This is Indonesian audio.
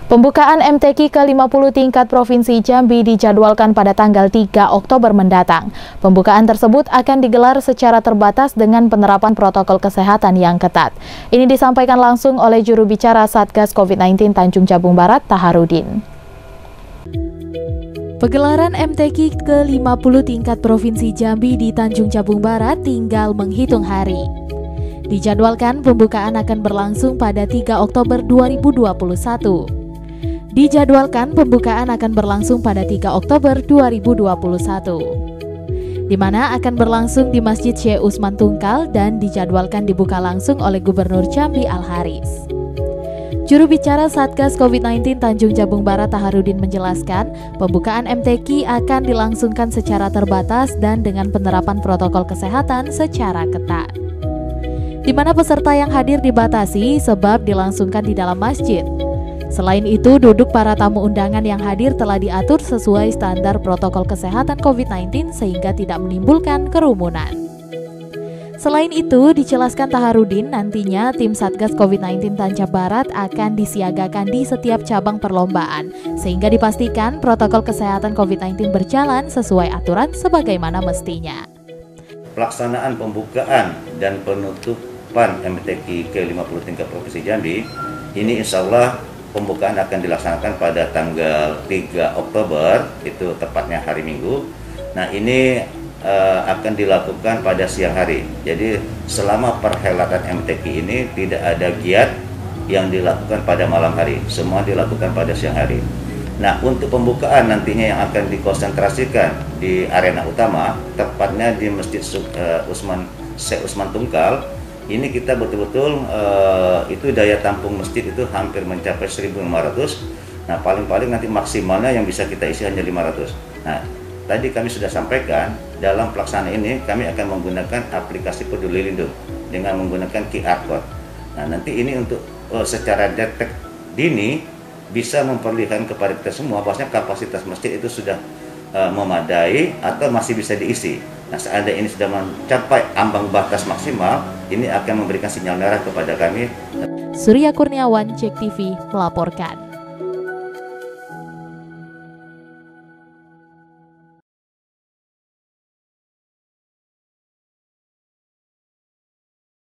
Pembukaan MTQ ke-50 tingkat Provinsi Jambi dijadwalkan pada tanggal 3 Oktober mendatang. Pembukaan tersebut akan digelar secara terbatas dengan penerapan protokol kesehatan yang ketat. Ini disampaikan langsung oleh juru bicara Satgas COVID-19 Tanjung Jabung Barat, Taharudin. Pegelaran MTQ ke-50 tingkat Provinsi Jambi di Tanjung Jabung Barat tinggal menghitung hari. Dijadwalkan pembukaan akan berlangsung pada 3 Oktober 2021. Dijadwalkan pembukaan akan berlangsung pada 3 Oktober 2021, di mana akan berlangsung di Masjid Syekh Usman Tungkal dan dijadwalkan dibuka langsung oleh Gubernur Jambi Al-Haris. Juru bicara Satgas COVID-19 Tanjung Jabung Barat Taharudin menjelaskan, pembukaan MTQ akan dilangsungkan secara terbatas dan dengan penerapan protokol kesehatan secara ketat, di mana peserta yang hadir dibatasi sebab dilangsungkan di dalam masjid. Selain itu, duduk para tamu undangan yang hadir telah diatur sesuai standar protokol kesehatan COVID-19 sehingga tidak menimbulkan kerumunan. Selain itu, dijelaskan Taharudin, nantinya tim Satgas COVID-19 Tanjab Barat akan disiagakan di setiap cabang perlombaan, sehingga dipastikan protokol kesehatan COVID-19 berjalan sesuai aturan sebagaimana mestinya. Pelaksanaan pembukaan dan penutupan MTQ ke-50 tingkat Provinsi Jambi, ini insya Allah pembukaan akan dilaksanakan pada tanggal 3 Oktober, itu tepatnya hari Minggu. Nah, ini akan dilakukan pada siang hari. Jadi selama perhelatan MTQ ini tidak ada giat yang dilakukan pada malam hari, semua dilakukan pada siang hari. Nah, untuk pembukaan nantinya yang akan dikonsentrasikan di arena utama, tepatnya di Masjid Syekh Usman Tungkal. Ini kita betul-betul itu daya tampung masjid itu hampir mencapai 1.500. Nah, paling-paling nanti maksimalnya yang bisa kita isi hanya 500. Nah, tadi kami sudah sampaikan dalam pelaksanaan ini kami akan menggunakan aplikasi Peduli Lindung dengan menggunakan QR code. Nah, nanti ini untuk secara detek dini bisa memperlihatkan kepada kita semua bahwasanya kapasitas masjid itu sudah memadai atau masih bisa diisi. Nah, seandainya ini sudah mencapai ambang batas maksimal, ini akan memberikan sinyal merah kepada kami. Surya Kurniawan, JEK TV melaporkan.